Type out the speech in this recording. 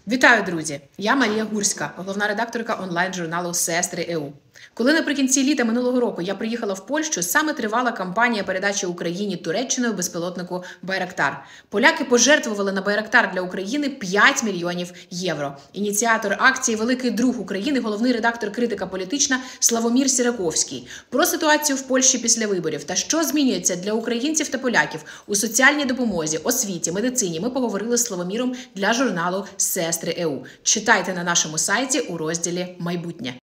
Вітаю, друзі! Я Марія Гурська, головна редакторка онлайн-журналу «Сестри ЕУ». Коли наприкінці літа минулого року я приїхала в Польщу, саме тривала кампанія передачі Україні Туреччиною безпілотнику «Байрактар». Поляки пожертвували на «Байрактар» для України 5 мільйонів євро. Ініціатор акції «Великий друг України», головний редактор «Критика політична» Славомір Сіраковський. Про ситуацію в Польщі після виборів та що змінюється для українців та поляків у соціальній допомозі, освіті, медицині ми поговорили з Славоміром для журналу «Сестри ЕУ». Читайте на нашому сайті у розділі «Майбутнє».